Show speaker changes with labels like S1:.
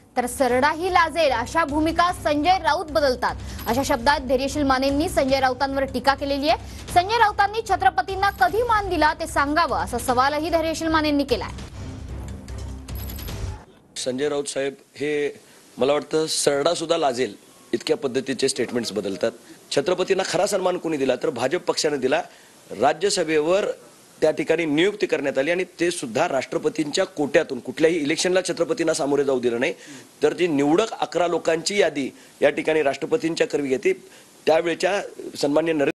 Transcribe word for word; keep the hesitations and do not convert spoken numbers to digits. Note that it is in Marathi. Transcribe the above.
S1: तर सरडाही लाजेल अशा भूमिका संजय राऊत बदलतात, अशा शब्दात धैर्यशील मानेंनी संजय राऊतांवर टीका केलेली आहे। संजय राऊतांनी छत्रपतींना कधी मान दिला ते सांगावं असा सवालही धैर्यशील मानेंनी केलाय।
S2: संजय राऊत साहेब हे मला वाटतं सरडा सुद्धा लाजेल इतक्या पद्धतीचे स्टेटमेंट्स बदलतात। छत्रपतींना खरा सन्मान कोणी दिला तर भाजप पक्षाने दिला। राज्यसभेवर त्या ठिकाणी नियुक्ती करण्यात आली आणि ते सुद्धा राष्ट्रपतींच्या कोट्यातून। कुठल्याही इलेक्शनला छत्रपतींना सामोरे जाऊ दिलं नाही, तर जी निवडक अकरा लोकांची यादी या ठिकाणी राष्ट्रपतींच्या करवी घेते। त्यावेळच्या सन्माननीय